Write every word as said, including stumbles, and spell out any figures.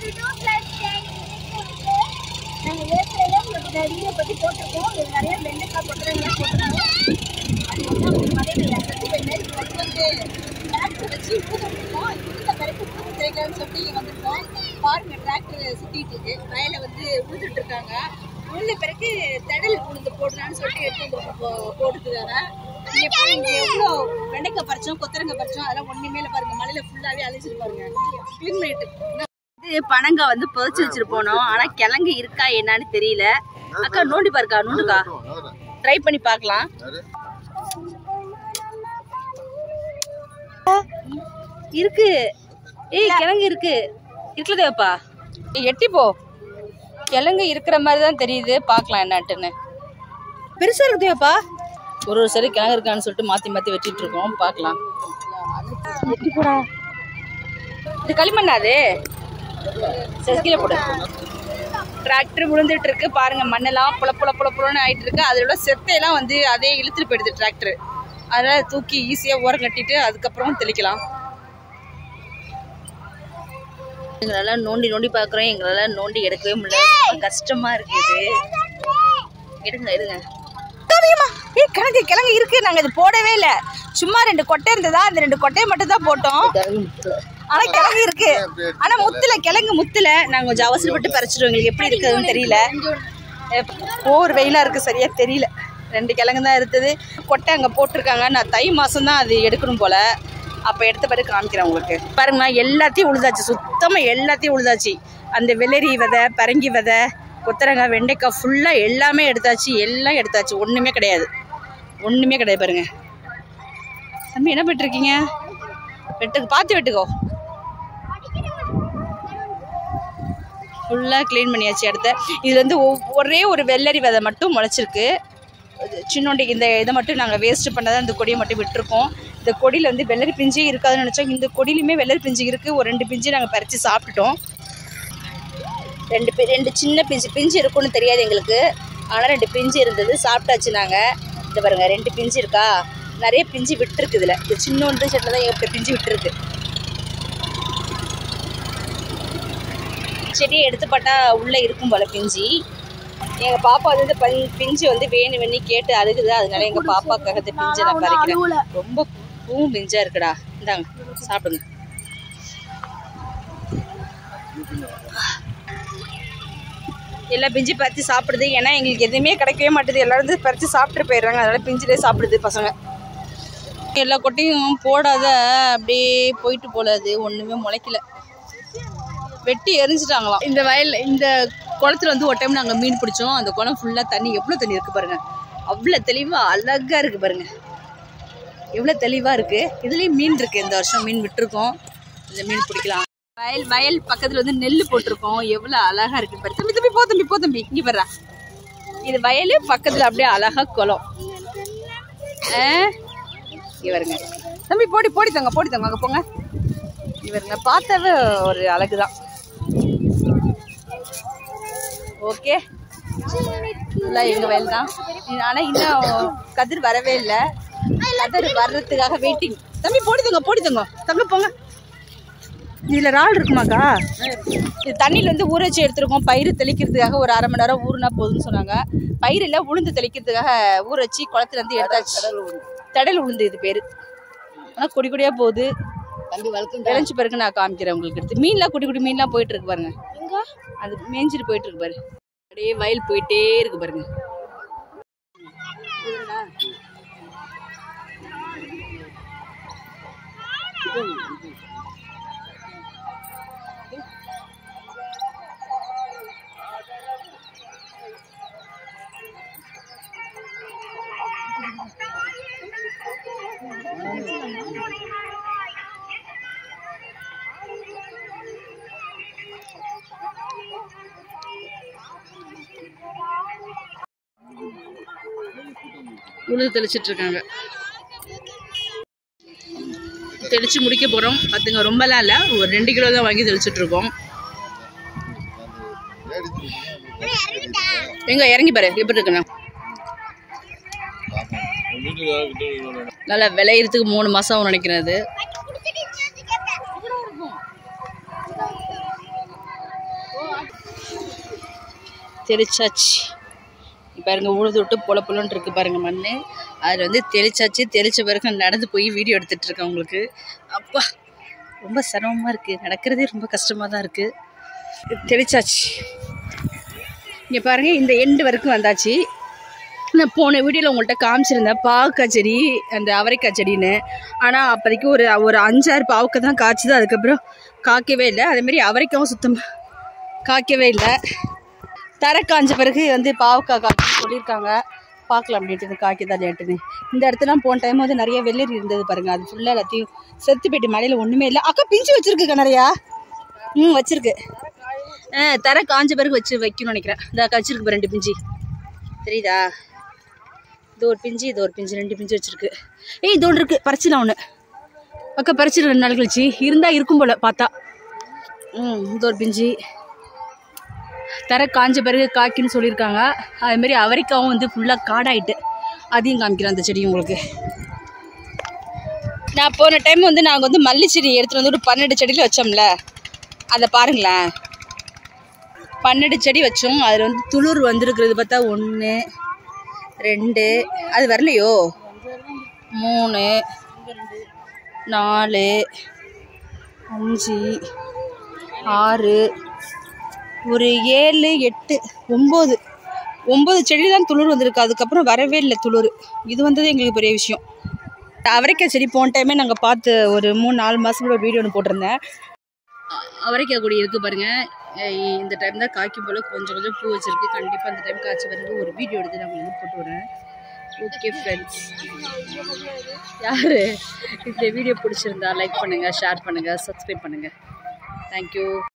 நாங்கள் ஏற்கனவே உங்களுக்கு நிறைய பற்றி போட்டிருக்கோம். இது நிறைய வெண்டைக்காய் போட்டுறதுலாம் போட்டிருக்கோம். அது வந்து அவங்க மலையில் வந்து வந்து டிராக்டர் வச்சு ஊற்றிருக்கோம். இந்த பிறகு ஊற்றி கிடைக்காதுன்னு சொல்லி வந்திருக்கோம். பாருங்கள், டிராக்டர் சுற்றிட்டு இருக்கு. வயலை வந்து ஊற்றிட்டு இருக்காங்க. உள்ள பிறகு தடல் உளுந்து போடலான்னு சொல்லிட்டு எடுத்து வந்து போட்டுருக்காங்க. இங்கே பாருங்க, எவ்வளோ வெண்டைக்காய் பறிச்சோம், கொத்தரங்காய் பறிச்சோம். அதெல்லாம் ஒன்றுமே இல்லை. பாருங்கள், மலையில் ஃபுல்லாகவே அழிச்சிட்டு பாருங்க. க்ளீன் பண்ணிட்டு பனங்காய் வந்து புதைச்சி வச்சுட்டு போனோம். ஆனால் கிழங்கு இருக்கா என்னன்னு தெரியல. அக்கா நோண்டி பாருக்கா, நோண்டுக்கா, ட்ரை பண்ணி பார்க்கலாம். இருக்கு, ஏய் கிழங்கு இருக்கு. இருக்குதேப்பா, எட்டி போ. கிழங்கு இருக்கிற மாதிரி தான் தெரியுது. பார்க்கலாம் என்னட்டுன்னு. பெருசா இருக்குதேப்பா. ஒரு ஒரு சரி கிழங்கு இருக்கான்னு சொல்லிட்டு மாற்றி மாற்றி வச்சுட்டு இருக்கோம். பார்க்கலாம். எட்டி போடா. இது களிமண்ணாது கீழே போடு. டிராக்டர் விழுந்துட்டு இருக்கு பாருங்க. மண்ணெல்லாம் புல புல புல புலன்னு ஆயிட்டு இருக்கு. அதில் உள்ள செத்தையெல்லாம் வந்து அதே இழுத்துட்டு போயிடுது டிராக்டர். அதனால தூக்கி ஈஸியாக ஓரம் கட்டிட்டு அதுக்கப்புறம் தெளிக்கலாம். எங்களால் நோண்டி நோண்டி பார்க்குறோம். எங்களால் நோண்டி எடுக்கவே முடியல. கஷ்டமா இருக்குது. எடுங்க எடுங்க. ஏ கிழங்கு கிழங்கு இருக்கு. நாங்கள் இது போடவே இல்லை. சும்மா ரெண்டு கொட்டை இருந்ததா, அந்த ரெண்டு கொட்டையை மட்டும் தான் போட்டோம். ஆனா கிழங்கு இருக்கு. ஆனா முத்துல கிழங்கு முத்துல நாங்க கொஞ்சம் அவசரப்பட்டு பறிச்சிடுவோம். எங்களுக்கு எப்படி இருக்குதுன்னு தெரியல. போர் வெயிலா இருக்கு, சரியா தெரியல. ரெண்டு கிழங்கு தான் இருக்குது. கொட்டை அங்க போட்டிருக்காங்க. நான் தை மாசம் தான் அது எடுக்கணும் போல. அப்ப எடுத்த பிறகு காமிக்கிறேன் உங்களுக்கு. பாருங்க, எல்லாத்தையும் உழுதாச்சு. சுத்தமா எல்லாத்தையும் உழுதாச்சு. அந்த வெள்ளரி விதை, பரங்கி விதை, கொத்தரங்காய், வெண்டைக்காய் ஃபுல்லா எல்லாமே எடுத்தாச்சு. எல்லாம் எடுத்தாச்சு. ஒண்ணுமே கிடையாது, ஒண்ணுமே கிடையாது. பாருங்க தம்பி, என்ன பண்ணிட்டு இருக்கீங்க? வெட்டுக்கு பார்த்து வெட்டுக்கோ. ஃபுல்லாக க்ளீன் பண்ணியாச்சு. அடுத்த இதில் வந்து ஒரே ஒரு வெள்ளரி விதை மட்டும் முளைச்சிருக்கு. சின்னோண்டி இந்த இதை மட்டும் நாங்கள் வேஸ்ட்டு பண்ணதான் இந்த கொடியை மட்டும் விட்டுருக்கோம். இந்த கொடியில் வந்து வெள்ளரி பிஞ்சு இருக்காதுன்னு நினச்சோம். இந்த கொடியிலுமே வெள்ளரி பிஞ்சு இருக்குது. ஒரு ரெண்டு பிஞ்சு நாங்கள் பறித்து சாப்பிட்டுட்டோம். ரெண்டு பி ரெண்டு சின்ன பிஞ்சு பிஞ்சு இருக்குன்னு தெரியாது எங்களுக்கு. ஆனால் ரெண்டு பிஞ்சு இருந்தது, சாப்பிட்டாச்சு நாங்கள். இந்த பாருங்க, ரெண்டு பிஞ்சு இருக்கா. நிறைய பிஞ்சு விட்டுருக்கு. இதில் இந்த சின்னோண்டு செட்டில் தான் எப்படி பிஞ்சு விட்டுருக்கு. செடியை எடுத்து பார்த்தா உள்ளே இருக்கும் போல பிஞ்சு. எங்கள் பாப்பா வந்து பஞ் பிஞ்சு வந்து வேணும் வேணி கேட்டு அழுகுது. அதனால எங்கள் பாப்பாக்காக இந்த பிஞ்சை நான் பறிக்கிறேன். ரொம்ப பூவும் பிஞ்சா இருக்குடா. இந்தாங்க சாப்பிடுங்க. எல்லா பிஞ்சு பறித்து சாப்பிடுது. ஏன்னா எங்களுக்கு எதுவுமே கிடைக்கவே மாட்டேது. எல்லாரும் வந்து பறித்து சாப்பிட்டு போயிடுறாங்க. அதனால பிஞ்சிலே சாப்பிடுது பசங்க. எல்லா கொட்டையும் போடாத அப்படியே போயிட்டு போல. அது ஒன்றுமே முளைக்கல, வெட்டி எரிஞ்சிட்டாங்களாம். இந்த வயல் இந்த குளத்துல வந்து ஒரு டைம் நாங்கள் மீன் பிடிச்சோம். அந்த குளம் ஃபுல்லாக தண்ணி, எவ்வளோ தண்ணி இருக்குது பாருங்கள். அவ்வளோ தெளிவாக அழகாக இருக்குது பாருங்கள். எவ்வளோ தெளிவாக இருக்குது. இதுலேயும் மீன் இருக்குது. இந்த வருஷம் மீன் விட்டுருக்கோம். இந்த மீன் பிடிக்கலாம். வயல் வயல் பக்கத்தில் வந்து நெல் போட்டிருக்கோம். எவ்வளோ அழகாக இருக்குது பாரு. தம்பி தம்பி போ தம்பி போ தம்பி இங்கே பாரு. இது வயல் பக்கத்தில் அப்படியே அழகாக குளம். ஆ இவருங்க தம்பி, போடி போடி தங்க போடி தங்க அங்கே போங்க. இவருங்க பார்த்தாவே ஒரு அழகு தான். ஓகே, ஃபுல்லாக எங்கள் வயல் தான். ஆனால் இன்னும் கதிர் வரவே இல்லை. கதிர் வர்றதுக்காக வெயிட்டிங். தம்பி போடி தங்க போடி தங்க தங்க போங்க. இதில் இறால் இருக்குமாக்கா? இது தண்ணியில் வந்து ஊற வச்சு எடுத்துருக்கோம். பயிர் தெளிக்கிறதுக்காக ஒரு அரை மணி நேரம் ஊறுனா போதுன்னு சொன்னாங்க. பயிரில் உளுந்து தெளிக்கிறதுக்காக ஊற வச்சு குளத்துல இருந்து எடுத்தாச்சு. தடல் உளுந்து இது பேர். ஆனால் கொடி கொடியாக போகுது. விளைஞ்சி பிறகு நான் காமிக்கிறேன் உங்களுக்கு. எடுத்து மீன்லாம் குட்டி குட்டி மீன்லாம் போயிட்டு இருக்கு பாருங்க. அது மேய்ஞ்சிட்டு போயிட்டு இருக்கு பாரு. அப்படியே வயல் போயிட்டே இருக்கு பாருங்க. உளுந்து தெளிச்சிட்டு இருக்காங்க. தெளிச்சு முடிக்க போறோம். பார்த்துங்க, ரொம்பலாம் இல்லை, ஒரு ரெண்டு கிலோ தான் வாங்கி தெளிச்சிட்டு இருக்கோம். எங்க இறங்கி பாரு எப்படி இருக்குண்ணா. நல்லா விளையிறதுக்கு மூணு மாசம் நினைக்கிறது. தெளிச்சாச்சு பாருங்க, உழுது விட்டு பொல பொலன்னு இருக்கு பாருங்க மண். அதில் வந்து தெளிச்சாச்சு. தெளித்த பிறகு நடந்து போய் வீடியோ எடுத்துகிட்டு இருக்கேன் உங்களுக்கு. அப்பா ரொம்ப சிரமமாக இருக்குது, நடக்கிறதே ரொம்ப கஷ்டமாக தான் இருக்குது. தெளிச்சாச்சு. இங்கே பாருங்கள், இந்த எண்டு வரைக்கும் வந்தாச்சு. நான் போன வீடியோவில் உங்கள்கிட்ட காமிச்சிருந்தேன் பாவக்காய் செடி, அந்த அவரைக்காய் செடின்னு. ஆனால் அப்போதைக்கு ஒரு ஒரு அஞ்சாறு பாவக்காய் தான் காய்ச்சிது. அதுக்கப்புறம் காய்க்கவே இல்லை. அதேமாரி அவரைக்காவும் சுத்தமாக காய்க்கவே இல்லை. தரை காய்ஞ்ச பிறகு வந்து பாவக்காய் காய்ச்சி சொல்லியிருக்காங்க. பார்க்கலாம் அப்படின்ட்டு காய்க்குதா லேட்டுன்னு. இந்த இடத்துலாம் போன டைம் வந்து நிறைய வெள்ளரி இருந்தது பாருங்கள். அது ஃபுல்லாக எல்லாத்தையும் செத்து போயிட்டு மழையில் ஒன்றுமே இல்லை. அக்கா பிஞ்சு வச்சுருக்குக்கா நிறையா. ம் வச்சுருக்கு. ஆ தரை காய்ஞ்ச பிறகு வச்சு வைக்கணும்னு நினைக்கிறேன். இந்த வச்சுருக்கு ரெண்டு பிஞ்சு தெரியுதா? இது ஒரு பிஞ்சு, இது ஒரு பிஞ்சு, ரெண்டு பிஞ்சு வச்சுருக்கு. ஏய் இது ஒன்று இருக்குது, பறிச்சிடலாம் ஒன்று. அக்கா பறிச்சிட்டு ரெண்டு நாள் கழிச்சு இருந்தால் இருக்கும் போல் பார்த்தா. ம் இது ஒரு பிஞ்சு. தரை காய்ஞ்ச பிறகு காய்க்குன்னு சொல்லியிருக்காங்க. அதுமாரி அவரைக்காவும் வந்து ஃபுல்லாக காடாயிட்டு, அதையும் காமிக்கிறேன் அந்த செடி உங்களுக்கு. நான் போன டைம் வந்து நாங்கள் வந்து மல்லி செடி எடுத்துகிட்டு வந்து ஒரு பன்னெண்டு செடியில் வச்சோம்ல, அதை பாருங்களேன். பன்னெண்டு செடி வச்சோம். அதில் வந்து துளிர் வந்துருக்கிறது பார்த்தா ஒன்று ரெண்டு, அது வரலையோ, மூணு நாலு அஞ்சு ஆறு, ஒரு ஏழு எட்டு ஒம்பது ஒம்பது செடி தான் துளிர் வந்திருக்கு. அதுக்கப்புறம் வரவே இல்லை துளிர். இது வந்தது எங்களுக்கு பெரிய விஷயம். அவரைக்காய் செடி போன டைமே நாங்கள் பார்த்து ஒரு மூணு நாலு மாதம் ஒரு வீடியோ ஒன்று போட்டிருந்தேன். அவரைக்காய் கொடி இருக்குது பாருங்கள். இந்த டைம் தான் காய்க்கும் போல் கொஞ்சம் கொஞ்சம் பூ வச்சுருக்கு. கண்டிப்பாக இந்த டைம் காய்ச்சி பிறகு ஒரு வீடியோ எடுத்து நான் உங்களுக்கு போட்டு வரேன். ஓகே ஃப்ரெண்ட்ஸ், யார் இந்த வீடியோ பிடிச்சிருந்தா லைக் பண்ணுங்கள், ஷேர் பண்ணுங்கள், சப்ஸ்கிரைப் பண்ணுங்கள். தேங்க்யூ.